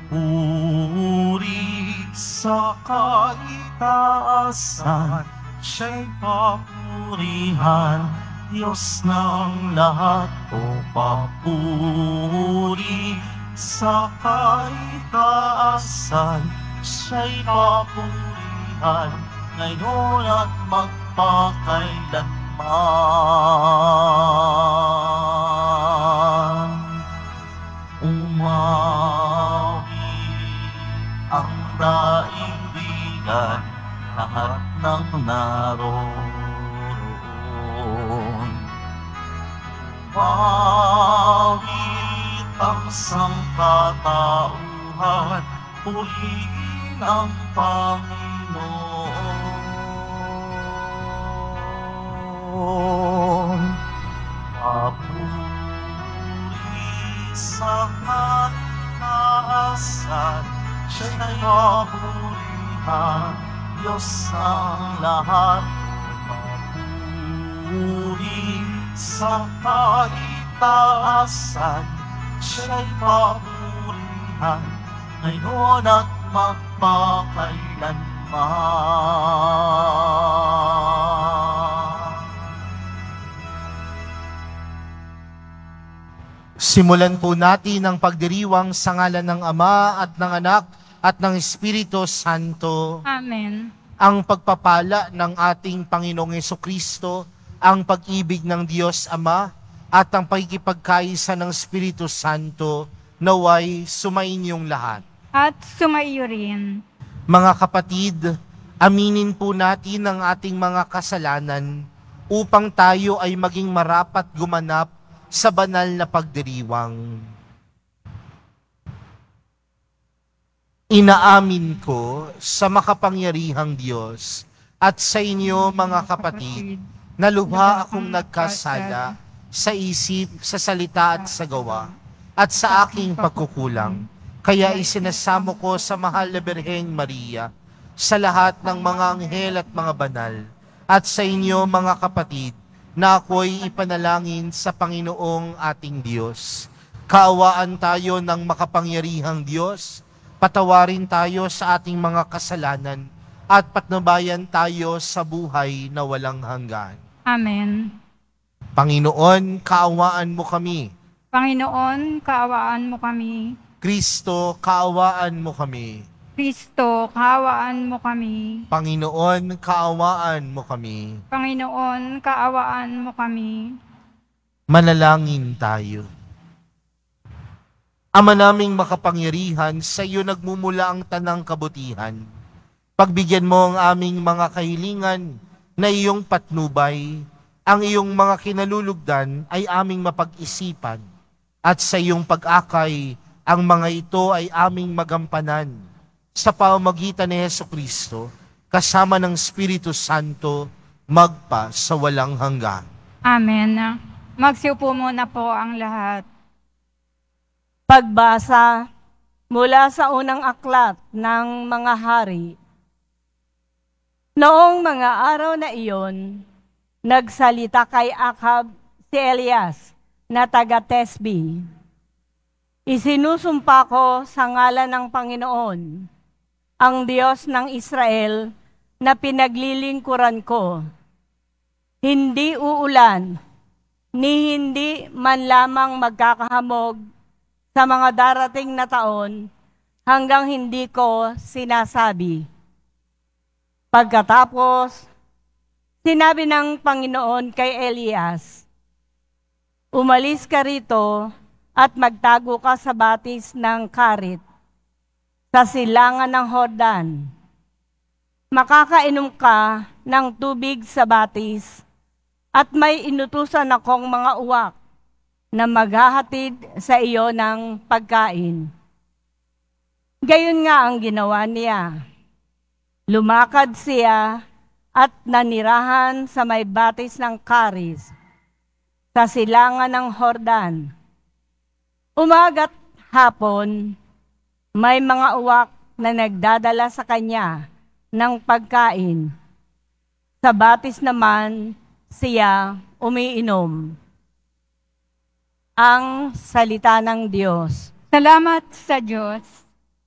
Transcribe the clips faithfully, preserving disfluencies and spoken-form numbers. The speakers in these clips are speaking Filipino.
Puri sa kaitaasan, siya'y papurihan, Diyos ng lahat. O papuri sa kaitaasan, siya'y papurihan, ngayon at magpakailanman. Umawi ang daigdigan, lahat ng naroon. Umawit ang sangkatauhan, purihin ang Panginoon. Papuri sa kaitaasan, siya'y papurihan, Diyos ang lahat. Papuri sa kaitaasan, siya'y papurihan, ngayon at magpakailanman. Simulan po natin ang pagdiriwang sa ngalan ng Ama at ng Anak at ng Espiritu Santo. Amen. Ang pagpapala ng ating Panginoong Hesukristo, ang pag-ibig ng Diyos Ama, at ang pagkikipagkaisa ng Espiritu Santo, naway sumainyong lahat. At sumaiyo rin. Mga kapatid, aminin po natin ang ating mga kasalanan upang tayo ay maging marapat gumanap sa banal na pagdiriwang. Inaamin ko sa makapangyarihang Diyos at sa inyo mga kapatid na lubha akong nagkasala sa isip, sa salita at sa gawa at sa aking pagkukulang. Kaya isinasamo ko sa mahal na Birheng Maria, sa lahat ng mga anghel at mga banal, at sa inyo mga kapatid, na ako'y ipanalangin sa Panginoong ating Diyos. Kaawaan tayo ng makapangyarihang Diyos, patawarin tayo sa ating mga kasalanan, at patnubayan tayo sa buhay na walang hanggan. Amen. Panginoon, kaawaan mo kami. Panginoon, kaawaan mo kami. Kristo, kaawaan mo kami. Kristo, kaawaan mo kami. Panginoon, kaawaan mo kami. Panginoon, kaawaan mo kami. Manalangin tayo. Ama naming makapangyarihan, sa iyo nagmumula ang tanang kabutihan. Pagbigyan mo ang aming mga kahilingan na iyong patnubay, ang iyong mga kinalulugdan ay aming mapag-isipan, at sa iyong pag-akay, ang mga ito ay aming magampanan sa pamamagitan ni Hesukristo, kasama ng Espiritu Santo, magpa sa walang hanggan. Amen. Magsiupo muna po ang lahat. Pagbasa mula sa unang aklat ng mga hari. Noong mga araw na iyon, nagsalita kay Ahab si Elias na taga-Tesbi. Isinusumpa ko sa ngalan ng Panginoon, ang Diyos ng Israel, na pinaglilingkuran ko. Hindi uulan, ni hindi man lamang magkakahamog sa mga darating na taon hanggang hindi ko sinasabi. Pagkatapos, sinabi ng Panginoon kay Elias, umalis ka rito at magtago ka sa batis ng Karit, sa silangan ng Hordan. Makakainom ka ng tubig sa batis, at may inutusan akong mga uwak na maghahatid sa iyo ng pagkain. Gayon nga ang ginawa niya. Lumakad siya at nanirahan sa may batis ng Karis, sa silangan ng Hordan. Umaga't hapon, may mga uwak na nagdadala sa kanya ng pagkain. Sa batis naman, siya umiinom. Ang salita ng Diyos. Salamat sa Diyos.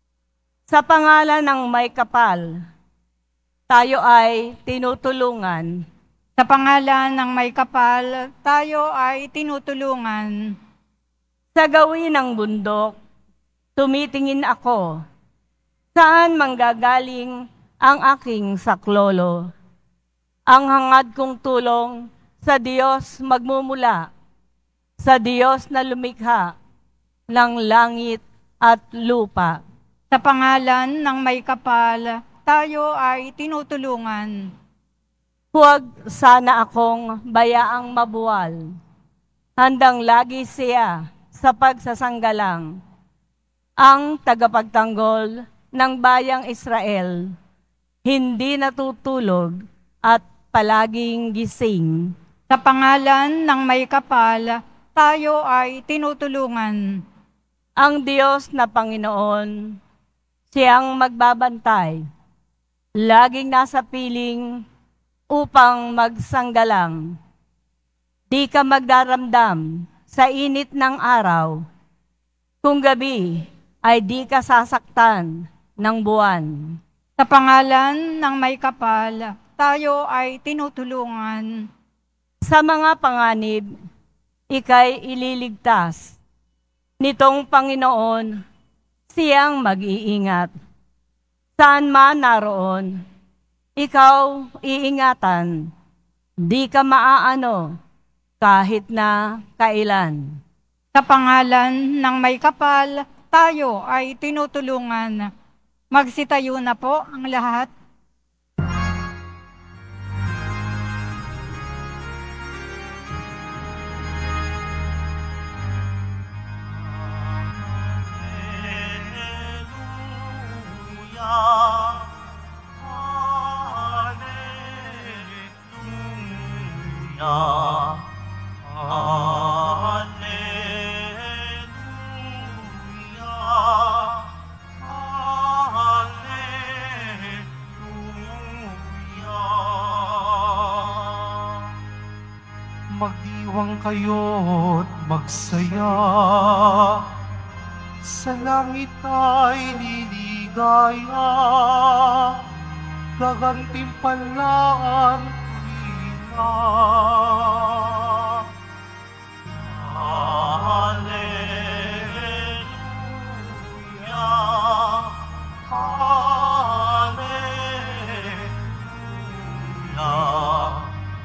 Sa pangalan ng may kapal, tayo ay tinutulungan. Sa pangalan ng may kapal, tayo ay tinutulungan. Sa gawin ng bundok, tumitingin ako. Saan manggagaling ang aking saklolo? Ang hangad kong tulong sa Diyos magmumula, sa Diyos na lumikha ng langit at lupa. Sa pangalan ng may kapal, tayo ay tinutulungan. Huwag sana akong bayaang mabuwal. Handang lagi siya sa pagsasanggalang. Ang tagapagtanggol ng bayang Israel, hindi natutulog at palaging gising. Sa pangalan ng may kapal, tayo ay tinutulungan. Ang Diyos na Panginoon, siyang magbabantay, laging nasa piling upang magsanggalang. Di ka magdaramdam sa init ng araw, kung gabi ay di ka sasaktan ng buwan. Sa pangalan ng may kapal, tayo ay tinutulungan. Sa mga panganib, ika'y ililigtas. Nitong Panginoon, siyang mag-iingat. Saan man naroon, ikaw iingatan. Di ka maaano kahit na kailan. Sa pangalan ng may kapal, tayo ay tinutulungan. Magsitayo na po ang lahat. Magdiwang kayo't magsaya, sa langit ay liligaya, gagantimpalaan tuwina. Hallelujah, Hallelujah.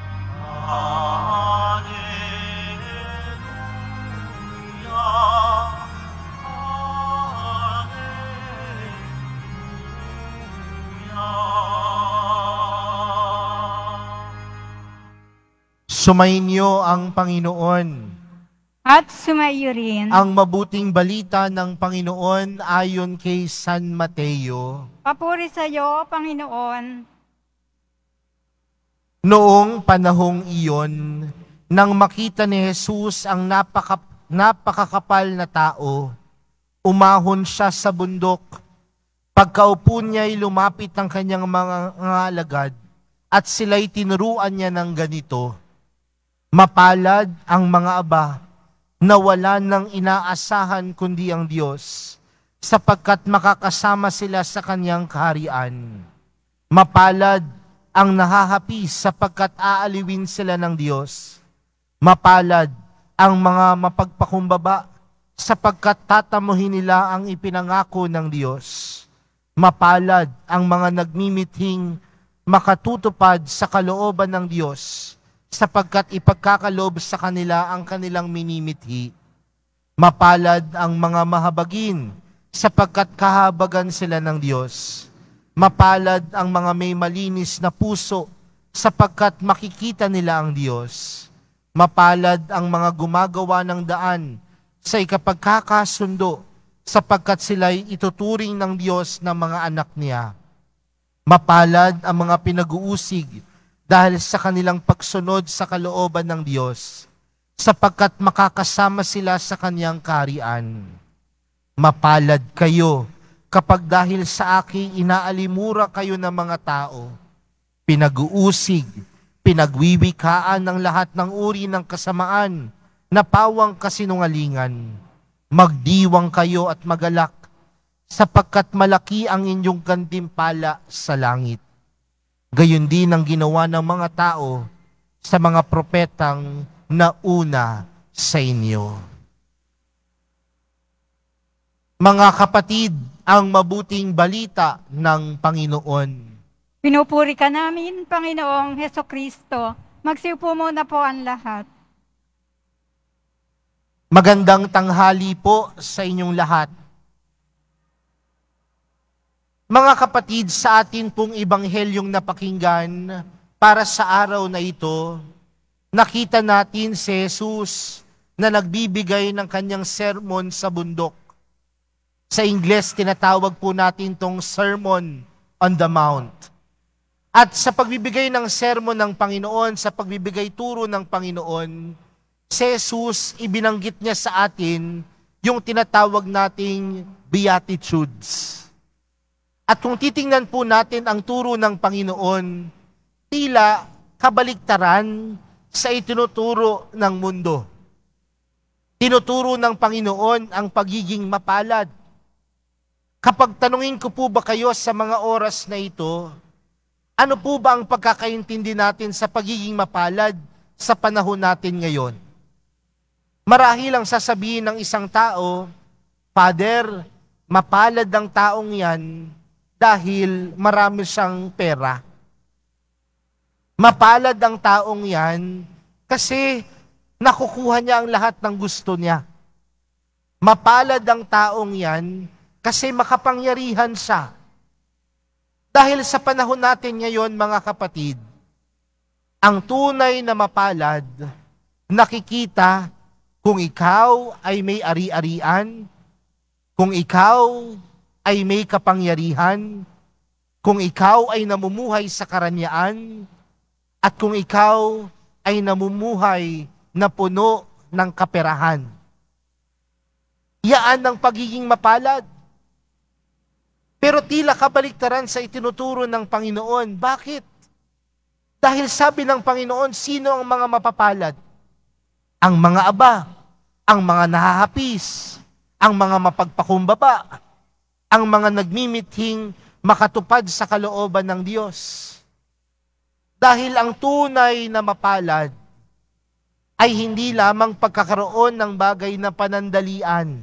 Sumainyo ang Panginoon. At sumayo rin. Ang mabuting balita ng Panginoon ayon kay San Mateo. Papuri sa iyo, Panginoon. Noong panahong iyon, nang makita ni Jesus ang napaka, napakakapal na tao, umahon siya sa bundok. Pagkaupo niya'y lumapit ang kanyang mga alagad at sila'y tinuruan niya ng ganito. Mapalad ang mga aba na wala nang inaasahan kundi ang Diyos, sapagkat makakasama sila sa kanyang kaharian. Mapalad ang nahahapi sapagkat aaliwin sila ng Diyos. Mapalad ang mga mapagpakumbaba sapagkat tatamuhin nila ang ipinangako ng Diyos. Mapalad ang mga nagmimithing makatutupad sa kalooban ng Diyos sapagkat ipagkakaloob sa kanila ang kanilang minimithi. Mapalad ang mga mahabagin sapagkat kahabagan sila ng Diyos. Mapalad ang mga may malinis na puso sapagkat makikita nila ang Diyos. Mapalad ang mga gumagawa ng daan sa ikapagkakasundo sapagkat sila'y ituturing ng Diyos na mga anak niya. Mapalad ang mga pinag-uusig dahil sa kanilang pagsunod sa kalooban ng Diyos, sapagkat makakasama sila sa kanyang kaharian. Mapalad kayo kapag dahil sa aking inaalimura kayo ng mga tao, pinag-uusig, pinagwiwikaan ng lahat ng uri ng kasamaan na pawang kasinungalingan. Magdiwang kayo at magalak, sapagkat malaki ang inyong gantimpala sa langit. Gayon din ang ginawa ng mga tao sa mga propetang nauna sa inyo. Mga kapatid, ang mabuting balita ng Panginoon. Pinupuri ka namin, Panginoong Hesukristo. Magsiupo muna po ang lahat. Magandang tanghali po sa inyong lahat. Mga kapatid, sa atin pong ibanghelyong napakinggan para sa araw na ito, nakita natin si Jesus na nagbibigay ng kanyang sermon sa bundok. Sa Ingles, tinatawag po natin tong Sermon on the Mount. At sa pagbibigay ng sermon ng Panginoon, sa pagbibigay turo ng Panginoon, si Jesus, ibinanggit niya sa atin yung tinatawag nating Beatitudes. At kung titingnan po natin ang turo ng Panginoon, tila kabaliktaran sa itinuturo ng mundo. Tinuturo ng Panginoon ang pagiging mapalad. Kapag tanungin ko po ba kayo sa mga oras na ito, ano po ba ang pagkakaintindi natin sa pagiging mapalad sa panahon natin ngayon? Marahil ang sasabihin ng isang tao, Father, mapalad ang taong yan dahil marami siyang pera. Mapalad ang taong yan kasi nakukuha niya ang lahat ng gusto niya. Mapalad ang taong yan kasi makapangyarihan siya. Dahil sa panahon natin ngayon, mga kapatid, ang tunay na mapalad, nakikita kung ikaw ay may ari-arian, kung ikaw ay may kapangyarihan, kung ikaw ay namumuhay sa karanyaan, at kung ikaw ay namumuhay na puno ng kaperahan. Yaan ang pagiging mapalad. Pero tila kabaliktaran sa itinuturo ng Panginoon. Bakit? Dahil sabi ng Panginoon, sino ang mga mapapalad? Ang mga aba, ang mga nahahapis, ang mga mapagpakumbaba, ang mga nagmimithing makatupad sa kalooban ng Diyos. Dahil ang tunay na mapalad ay hindi lamang pagkakaroon ng bagay na panandalian.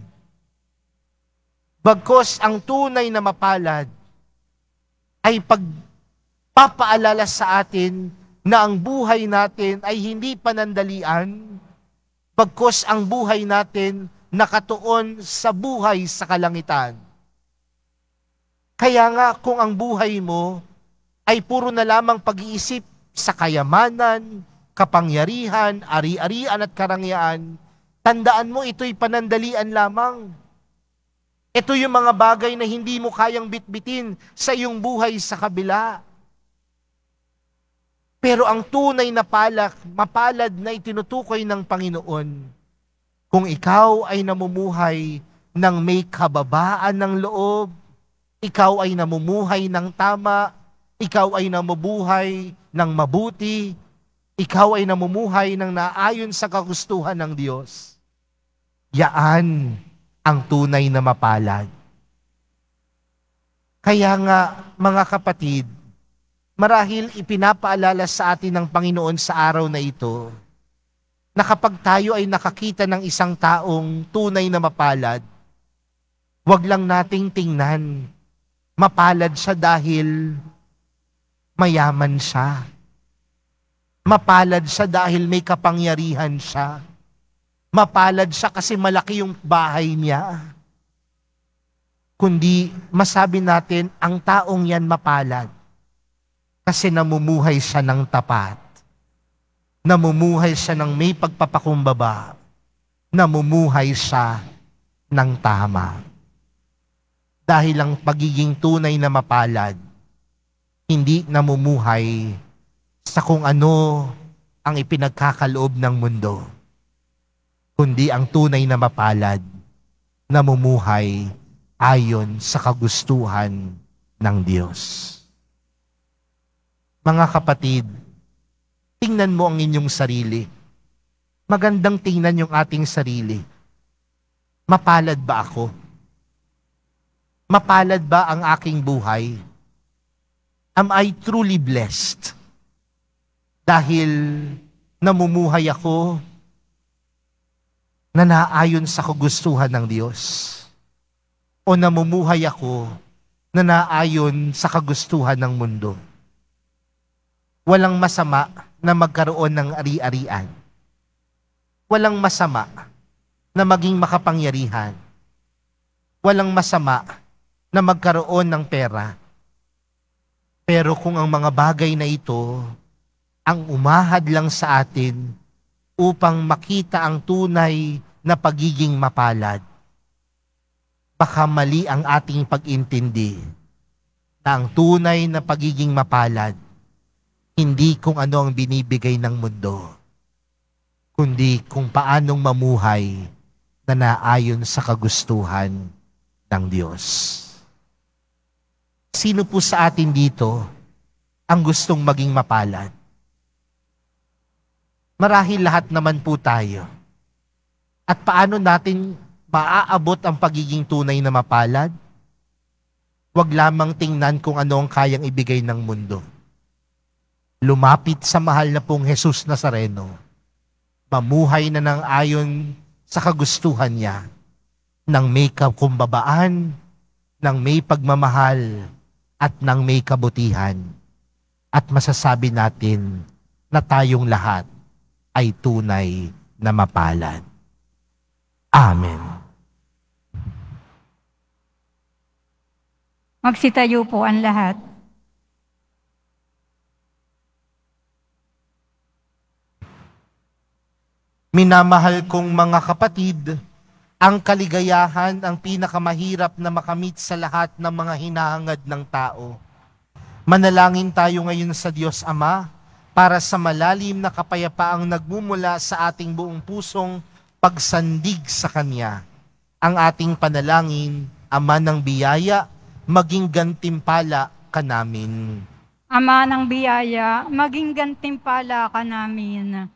Bagkus ang tunay na mapalad ay pagpapaalala sa atin na ang buhay natin ay hindi panandalian, bagkus ang buhay natin nakatuon sa buhay sa kalangitan. Kaya nga kung ang buhay mo ay puro na lamang pag-iisip sa kayamanan, kapangyarihan, ari-arian at karangyaan, tandaan mo ito'y panandalian lamang. Ito yung mga bagay na hindi mo kayang bitbitin sa iyong buhay sa kabila. Pero ang tunay na palak, mapalad na itinutukoy ng Panginoon, kung ikaw ay namumuhay ng may kababaan ng loob, ikaw ay namumuhay ng tama, ikaw ay namumuhay ng mabuti, ikaw ay namumuhay ng naayon sa kagustuhan ng Diyos. Yaan ang tunay na mapalad. Kaya nga, mga kapatid, marahil ipinapaalala sa atin ng Panginoon sa araw na ito, na kapag tayo ay nakakita ng isang taong tunay na mapalad, wag lang nating tingnan, mapalad siya dahil mayaman siya. Mapalad siya dahil may kapangyarihan siya. Mapalad siya kasi malaki yung bahay niya. Kundi masabi natin, ang taong yan mapalad kasi namumuhay siya ng tapat. Namumuhay siya ng may pagpapakumbaba. Namumuhay siya ng tama. Dahil ang pagiging tunay na mapalad, hindi namumuhay sa kung ano ang ipinagkakaloob ng mundo, kundi ang tunay na mapalad, namumuhay ayon sa kagustuhan ng Diyos. Mga kapatid, tingnan mo ang inyong sarili. Magandang tingnan yung ating sarili. Mapalad ba ako? Mapalad ba ang aking buhay? Am I truly blessed? Dahil namumuhay ako na naayon sa kagustuhan ng Diyos? O namumuhay ako na naayon sa kagustuhan ng mundo? Walang masama na magkaroon ng ari-arian. Walang masama na maging makapangyarihan. Walang masama na magkaroon ng pera. Pero kung ang mga bagay na ito ang umahad lang sa atin upang makita ang tunay na pagiging mapalad, baka mali ang ating pag-intindi na ang tunay na pagiging mapalad hindi kung ano ang binibigay ng mundo, kundi kung paanong mamuhay na naayon sa kagustuhan ng Diyos. Sino po sa atin dito ang gustong maging mapalad? Marahil lahat naman po tayo. At paano natin maaabot ang pagiging tunay na mapalad? Huwag lamang tingnan kung ano ang kayang ibigay ng mundo. Lumapit sa mahal na pong Jesus Nazareno. Mamuhay na ng ayon sa kagustuhan niya, ng may kakumbabaan, ng may pagmamahal, at ng may kabutihan. At masasabi natin na tayong lahat ay tunay na mapalad. Amen. Magsitayo po ang lahat. Minamahal kong mga kapatid, ang kaligayahan ang pinakamahirap na makamit sa lahat ng mga hinahangad ng tao. Manalangin tayo ngayon sa Diyos Ama para sa malalim na kapayapaang nagmumula sa ating buong pusong pagsandig sa Kanya. Ang ating panalangin, Ama ng biyaya, maging gantimpala ka namin. Ama ng biyaya, maging gantimpala ka namin.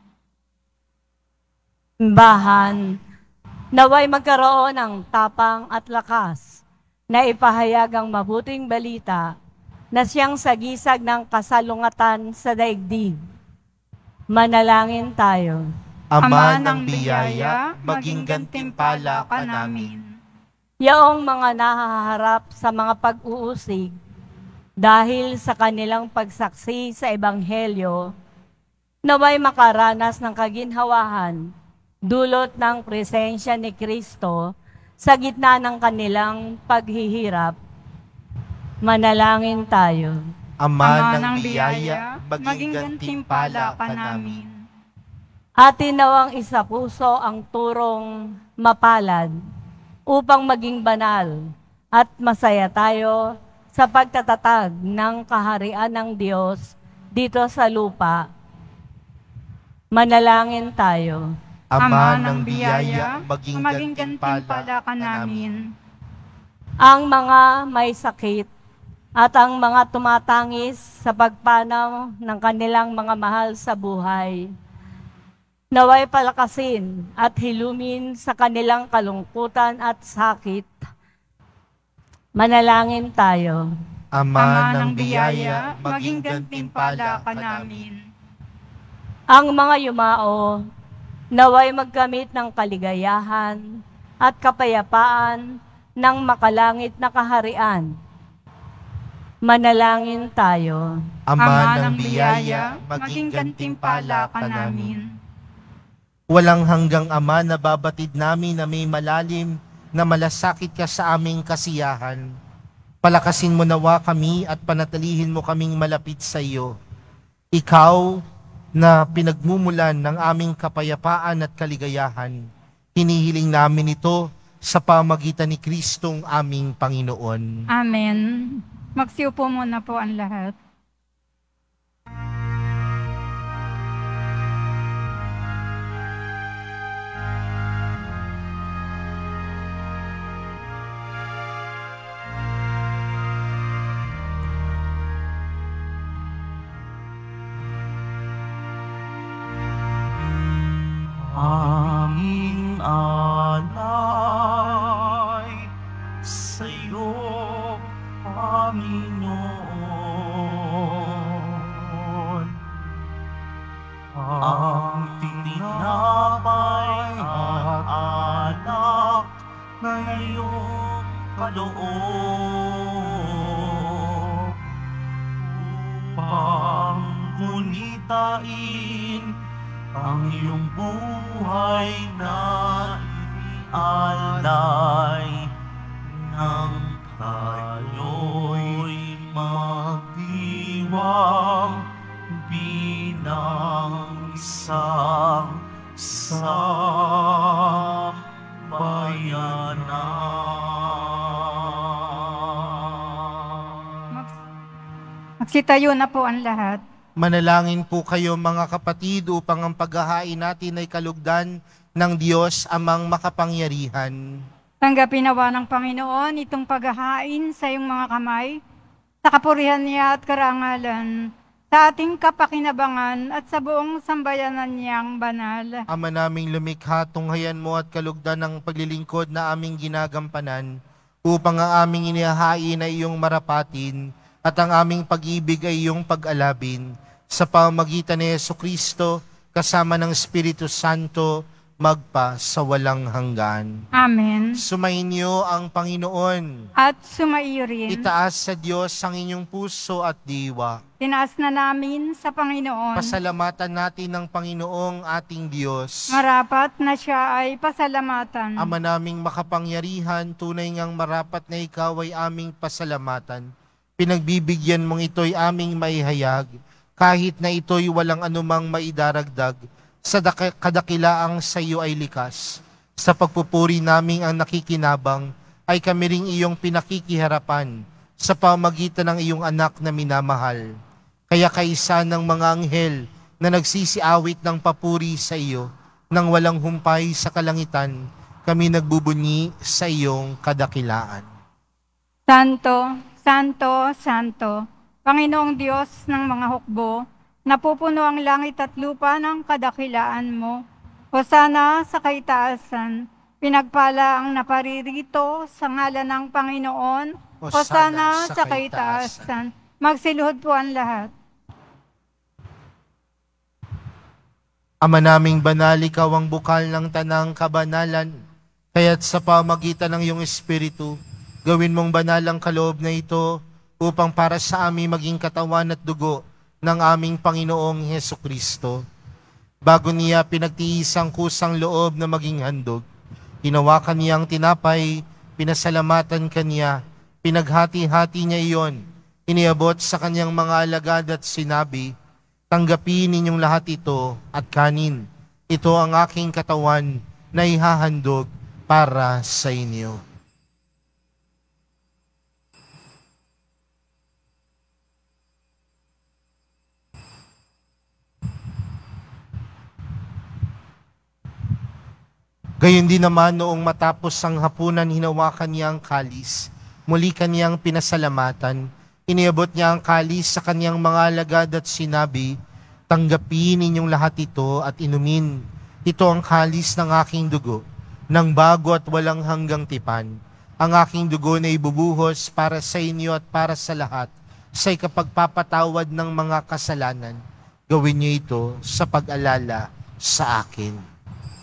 Simbahan, naway magkaroon ng tapang at lakas na ipahayag ang mabuting balita na siyang sagisag ng kasalungatan sa daigdig. Manalangin tayo. Ama ng biyaya, maging gantimpala ka namin. Yaong mga nahaharap sa mga pag-uusig dahil sa kanilang pagsaksi sa Ebanghelyo, naway makaranas ng kaginhawahan dulot ng presensya ni Kristo sa gitna ng kanilang paghihirap. Manalangin tayo. Ama ng biyaya, maging gantimpala ka namin. Atin nawang isa puso ang turong mapalad upang maging banal at masaya tayo sa pagtatatag ng kaharian ng Diyos dito sa lupa. Manalangin tayo. Ama ng biyaya, maging gantimpala ka namin. Ang mga may sakit at ang mga tumatangis sa pagpanaw ng kanilang mga mahal sa buhay, naway palakasin at hilumin sa kanilang kalungkutan at sakit. Manalangin tayo. Ama ng biyaya, maging gantimpala ka namin. Ang mga yumao, naway magkamit ng kaligayahan at kapayapaan ng makalangit na kaharian. Manalangin tayo. Ama ng biyaya, maging gantimpala ka namin. Walang hanggang Ama na babatid namin na may malalim na malasakit ka sa aming kasiyahan. Palakasin mo nawa kami at panatilihin mo kaming malapit sa iyo. Ikaw na pinagmumulan ng aming kapayapaan at kaligayahan, hinihiling namin ito sa pamagitan ni Kristong aming Panginoon. Amen. Magsiupo muna po ang lahat. Aming alay sa'yo. iyo, Panginoon. Ang tinapay at alak na iyong kaloob upang gunitain ang iyong buhay na inialay nang tayo'y magdiwang bilang isang sambayanan. Magsitayo na po ang lahat. Manalangin po kayo mga kapatid upang ang paghahain natin ay kalugdan ng Diyos amang makapangyarihan. Tanggapin nawa ng Panginoon itong paghahain sa iyong mga kamay, sa kapurihan niya at karangalan, sa ating kapakinabangan at sa buong sambayanan niyang banal. Ama naming lumikha, tunghayan mo at kalugdan ng paglilingkod na aming ginagampanan, upang ang aming inihahain ay iyong marapatin, at ang aming pag-ibig ay iyong pag-alabin, sa pamamagitan ni Jesucristo, kasama ng Espiritu Santo, magpa sa walang hanggan. Amen. Sumainyo ang Panginoon. At sumaiyo rin. Itaas sa Diyos ang inyong puso at diwa. Tinaas na namin sa Panginoon. Pasalamatan natin ng Panginoong ating Diyos. Marapat na siya ay pasalamatan. Ama naming makapangyarihan, tunay ngang marapat na ikaw ay aming pasalamatan. Pinagbibigyan mong ito'y aming maihayag, kahit na ito'y walang anumang maidaragdag, sa kadakilaang sa iyo ay likas. Sa pagpupuri naming ang nakikinabang, ay kami ring iyong pinakikiharapan, sa pamagitan ng iyong anak na minamahal. Kaya kaisa ng mga anghel na nagsisiawit ng papuri sa iyo, nang walang humpay sa kalangitan, kami nagbubunyi sa iyong kadakilaan. Santo, Santo, Santo, Panginoong Diyos ng mga hukbo, napupuno ang langit at lupa ng kadakilaan mo. Hosana sa kaitaasan, pinagpala ang naparirito sa ngalan ng Panginoon. Hosana sa kaitaasan. Magsiluhod po ang lahat. Ama naming banal, ikaw ang bukal ng tanang kabanalan, kaya't sa pamagitan ng iyong Espiritu, gawin mong banal ang kaloob na ito upang para sa amin maging katawan at dugo ng aming Panginoong Hesukristo. Bago niya pinagtiis ang kusang loob na maging handog, hinawakan niya ang tinapay, pinasalamatan kaniya, pinaghati-hati niya iyon, iniabot sa kanyang mga alagad at sinabi, tanggapin ninyong lahat ito at kanin. Ito ang aking katawan na ihahandog para sa inyo. Gayon din naman noong matapos ang hapunan, hinawakan niya ang kalis. Muli kaniyang pinasalamatan. Iniabot niya ang kalis sa kaniyang mga alagad at sinabi, tanggapin ninyong lahat ito at inumin. Ito ang kalis ng aking dugo, ng bago at walang hanggang tipan. Ang aking dugo na ibubuhos para sa inyo at para sa lahat, sa ikapagpapatawad ng mga kasalanan. Gawin niyo ito sa pag-alala sa akin.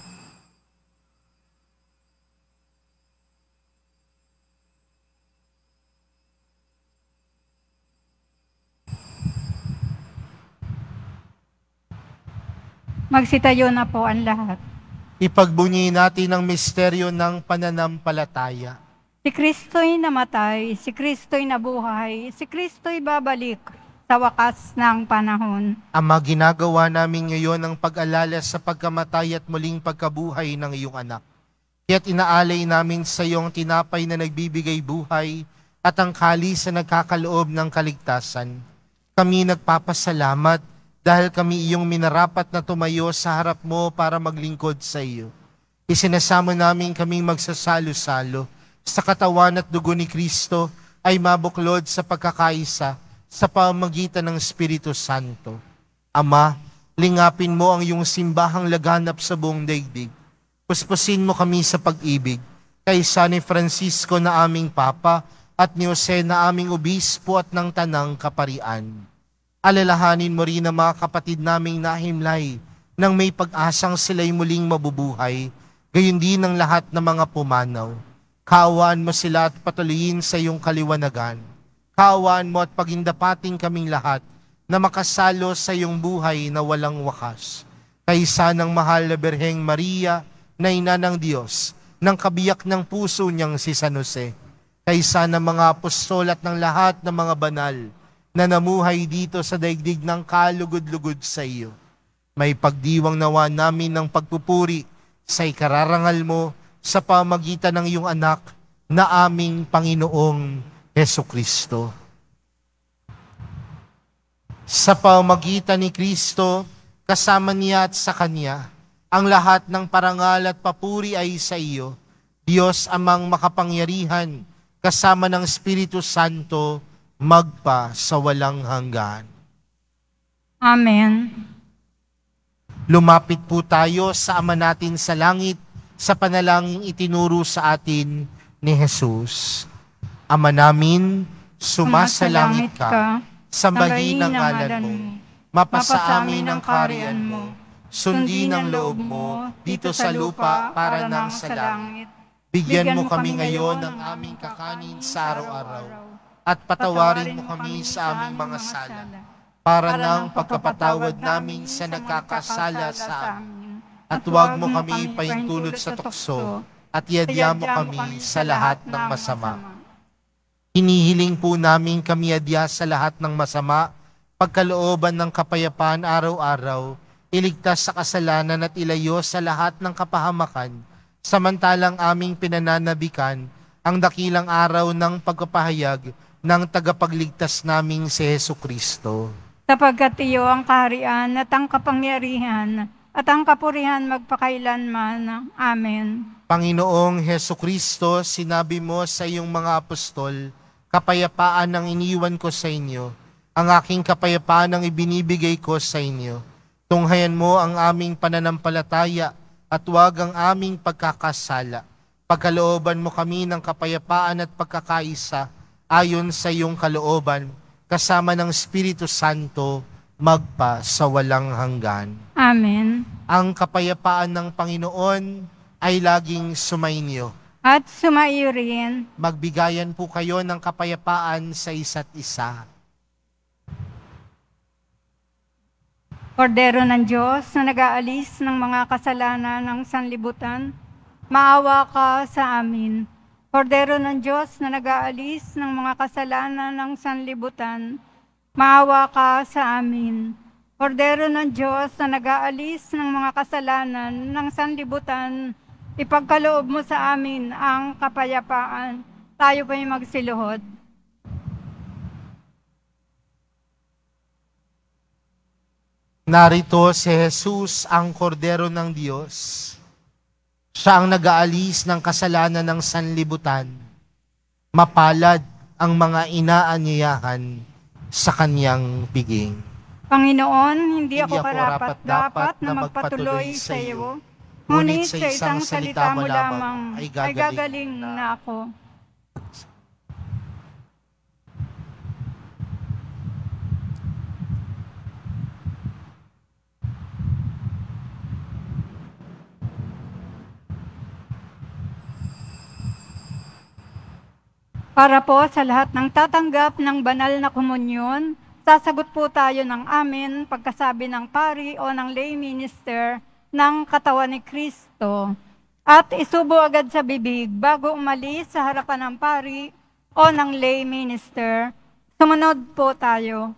Magsitayo na po ang lahat. Ipagbunyi natin ang misteryo ng pananampalataya. Si Kristo'y namatay, si Kristo'y nabuhay, si Kristo'y babalik sa wakas ng panahon. Ama, ginagawa namin ngayon ang pag-alala sa pagkamatay at muling pagkabuhay ng iyong anak. Kaya't inaalay namin sa iyong tinapay na nagbibigay buhay at ang kalis na nagkakaloob ng kaligtasan. Kami nagpapasalamat dahil kami iyong minarapat na tumayo sa harap mo para maglingkod sa iyo. Isinasamo namin kaming magsasalo-salo sa katawan at dugo ni Kristo ay mabuklod sa pagkakaisa sa pamamagitan ng Espiritu Santo. Ama, lingapin mo ang iyong simbahang laganap sa buong daigdig. Puspusin mo kami sa pag-ibig kay San Francisco na aming Papa, at ni Jose na aming Obispo at ng Tanang Kaparian. Alalahanin mo rin ang mga kapatid naming nahimlay, nang may pag-asang sila'y muling mabubuhay, gayon din ang lahat ng mga pumanaw. Kaawaan mo sila at patuloyin sa iyong kaliwanagan. Kaawaan mo at pagindapating kaming lahat na makasalo sa iyong buhay na walang wakas. Kaysa ng mahal na Birheng Maria, na ina ng Diyos, ng kabiyak ng puso niyang si San Jose. Kaysa ng mga apostol at ng lahat ng mga banal na namuhay dito sa daigdig ng kalugod-lugod sa iyo. May pagdiwang nawa namin ng pagpupuri sa ikararangal mo sa pamagitan ng iyong anak na aming Panginoong Hesukristo. Sa pamagitan ni Kristo, kasama niya at sa Kanya, ang lahat ng parangal at papuri ay sa iyo, Diyos amang makapangyarihan, kasama ng Espiritu Santo, magpa sa walang hanggan. Amen. Lumapit po tayo sa Ama natin sa langit, sa panalangin itinuro sa atin ni Jesus. Ama namin, sumasalangit ka, sambahin ang ngalan mo, mapasa amin ang kaharian mo, sundin ang loob mo dito sa lupa para nang sa langit. Bigyan mo kami ngayon ng aming kakanin sa araw-araw, at patawarin mo kami sa aming mga sala, para nang pagkapatawad namin sa nagkakasala sa amin. At huwag mo kami pahintulot sa tukso, at iadya mo kami sa lahat ng masama. Hinihiling po namin kami adya sa lahat ng masama, pagkalooban ng kapayapaan araw-araw, iligtas sa kasalanan at ilayo sa lahat ng kapahamakan, samantalang aming pinananabikan ang dakilang araw ng pagpapahayag ng tagapagligtas naming si Hesukristo. Sapagkat iyo ang kaharian at ang kapangyarihan at ang kapurihan magpakailanman. Amen. Panginoong Hesukristo, sinabi mo sa iyong mga apostol, kapayapaan ang iniwan ko sa inyo, ang aking kapayapaan ang ibinibigay ko sa inyo. Tunghayan mo ang aming pananampalataya at huwag ang aming pagkakasala. Pagkalooban mo kami ng kapayapaan at pagkakaisa ayon sa iyong kalooban, kasama ng Espiritu Santo, magpa sa walang hanggan. Amen. Ang kapayapaan ng Panginoon ay laging sumainyo. At sumaiyo rin. Magbigayan po kayo ng kapayapaan sa isa't isa. Kordero ng Diyos na nag-aalis ng mga kasalanan ng sanlibutan, maawa ka sa amin. Kordero ng Diyos na nag-aalis ng mga kasalanan ng sanlibutan, maawa ka sa amin. Kordero ng Diyos na nag-aalis ng mga kasalanan ng sanlibutan, ipagkaloob mo sa amin ang kapayapaan. Tayo pa'y magsiluhod. Narito si Jesus, ang Kordero ng Diyos. Siya ang nag-aalis ng kasalanan ng sanlibutan. Mapalad ang mga inaanyayahan sa kanyang piging. Panginoon, hindi, Hindi ako ako karapat-dapat na magpatuloy sa iyo. Ngunit sa isang salita mo lamang ay gagaling na ako. Para po sa lahat ng tatanggap ng banal na komunyon, sasagot po tayo ng amin pagkasabi ng pari o ng lay minister ng katawan ni Kristo. At isubo agad sa bibig bago umalis sa harapan ng pari o ng lay minister. Sumunod po tayo.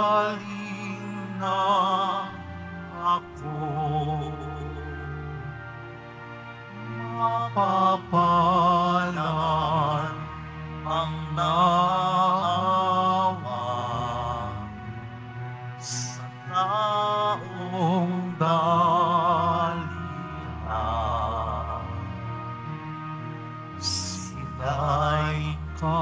gagaling na ako. Mapapalan ang naawa sa taong dalihan. Sila'y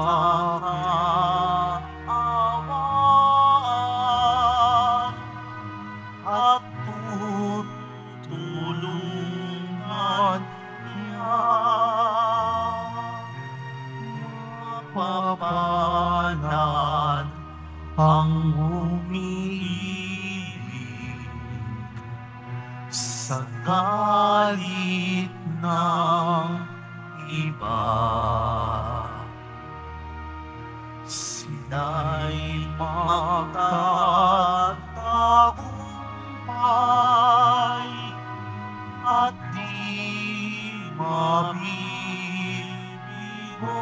kakaawaan at tutulungan niya. Mapapanan ang umiibig sa galit ng iba. Sila'y magtatagumpay at di mabibigo.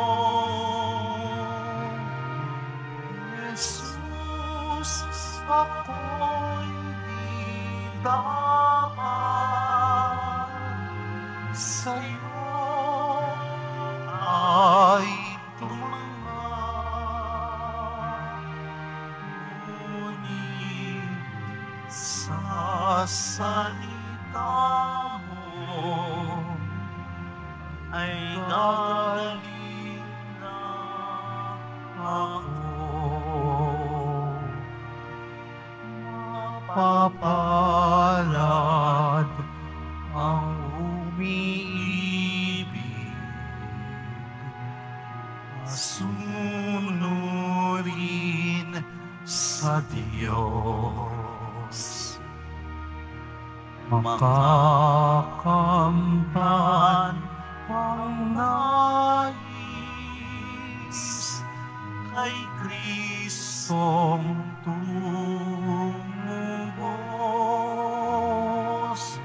Jesus, ako'y di dapat sa'yo ay tumanggap. Ngunit sa salita mo ay gagaling na ako. Mapapalad ang umiibig, masunurin sa Diyos. Makakamtan ang nais kay Kristong tumubos.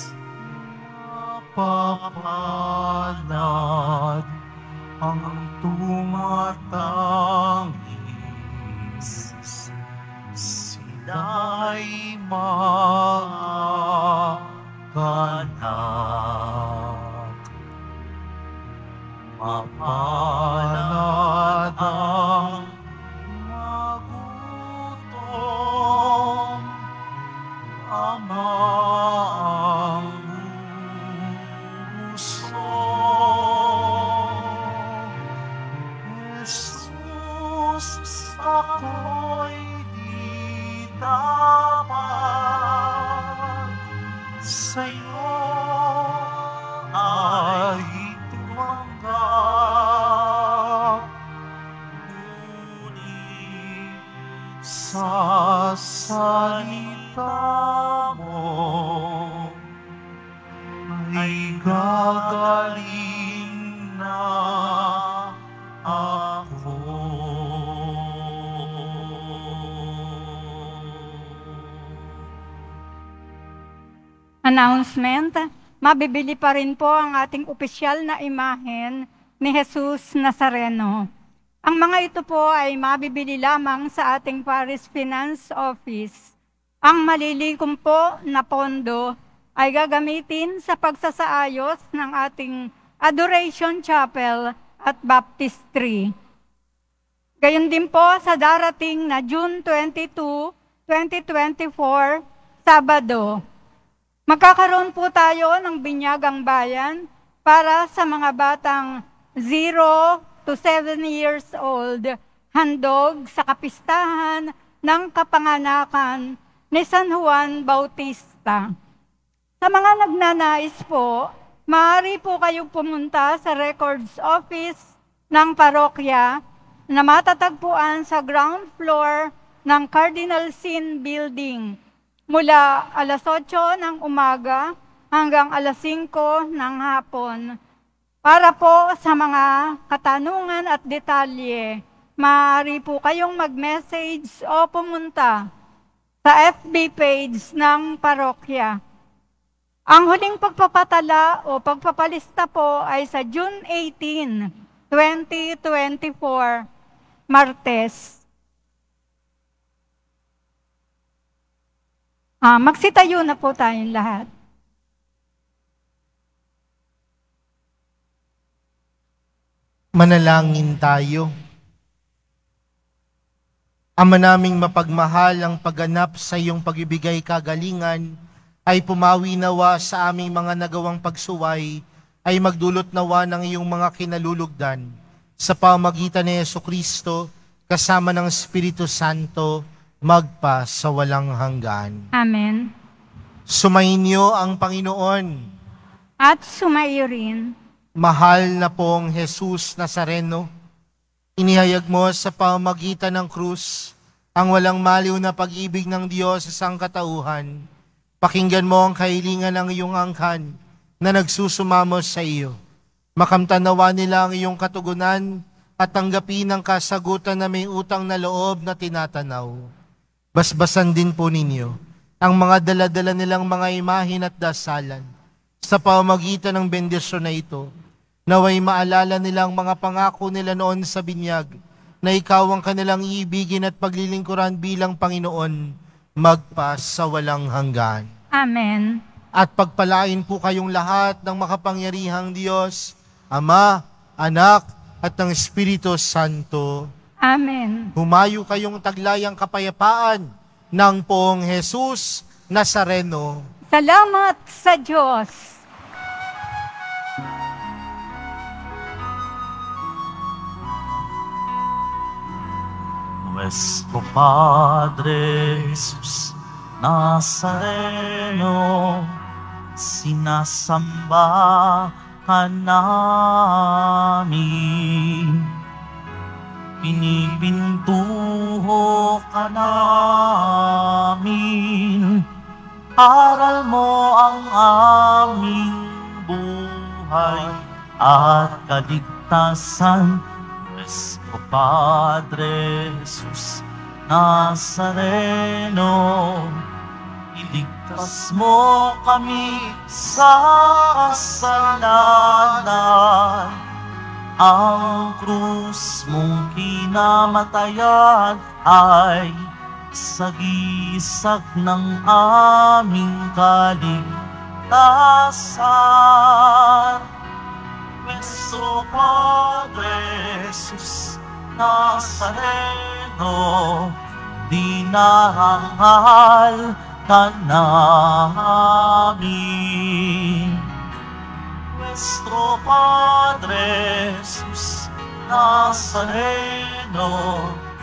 Mapapalad ang tumatangis, sila'y magaganap. Mapalad ang magutom, ama ang busog. Jesus, ako'y di dapat sa'yo ay tumanggap. Ngunit sa salita mo ay gagaling na ako. Announcement, mabibili pa rin po ang ating opisyal na imahen ni Jesus Nazareno. Ang mga ito po ay mabibili lamang sa ating Parish Finance Office. Ang malilikom po na pondo ay gagamitin sa pagsasaayos ng ating Adoration Chapel at Baptistry. Gayon din po sa darating na June twenty-second, twenty twenty-four, Sabado. Magkakaroon po tayo ng binyagang bayan para sa mga batang zero to seven years old, handog sa kapistahan ng kapanganakan ni San Juan Bautista. Sa mga nagnanais po, maaari po kayong pumunta sa Records Office ng parokya na matatagpuan sa ground floor ng Cardinal Sin Building mula alas otso ng umaga hanggang alas singko ng hapon. Para po sa mga katanungan at detalye, maaari po kayong mag-message o pumunta sa F B page ng parokya. Ang huling pagpapatala o pagpapalista po ay sa June eighteenth, twenty twenty-four, Martes. Ah, magsitayo na po tayong lahat. Manalangin tayo. Ama naming mapagmahal, ang pagganap sa iyong pag-ibigay kagalingan ay pumawi nawa sa aming mga nagawang pagsuway, ay magdulot nawa ng iyong mga kinalulugdan sa pamagitan ni Jesucristo kasama ng Espiritu Santo magpa sa walang hanggan. Amen. Sumainyo ang Panginoon. At sumaiyo rin. Mahal na pong Jesus Nazareno, inihayag mo sa pamamagitan ng krus ang walang maliw na pag-ibig ng Diyos sa sangkatauhan. Pakinggan mo ang kahilingan ng iyong angkan na nagsusumamo sa iyo. Makamtanawa nila ang iyong katugunan at tanggapin ang kasagutan na may utang na loob na tinatanaw. Basbasan din po ninyo ang mga daladala nilang mga imahin at dasalan. Sa pamamagitan ng bendisyon na ito, naway maalala nilang mga pangako nila noon sa binyag na ikaw ang kanilang iibigin at paglilingkuran bilang Panginoon magpa sa walang hanggan. Amen. At pagpalain po kayong lahat ng makapangyarihang Diyos, Ama, Anak, at ng Espiritu Santo. Amen. Humayo kayong taglayang kapayapaan ng Poong Jesus Nazareno. Salamat sa Diyos. Nuestro Padre Jesus Nazareno, sinasamba ka namin. Pinipintuho ka namin. Aral mo ang aming buhay at kaligtasan. Nuestro Padre Jesus Nazareno, iligtas mo kami sa kasalanan. Ang krus mong kinamatayan ay sagisag ng aming kaligtasan. Nuestro Padre Jesus Nazareno, dinarangal ka namin. Nuestro Padre Jesus Nazareno,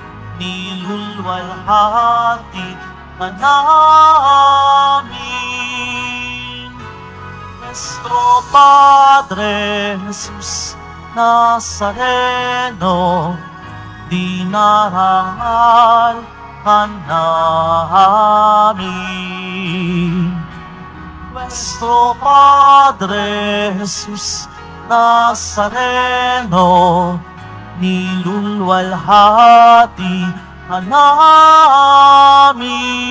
nilulwalhati ka namin. Nuestro Padre Jesus Nazareno, dinarangal ka namin. Nuestro Padre Jesus Nazareno, nilulwalhati ka namin.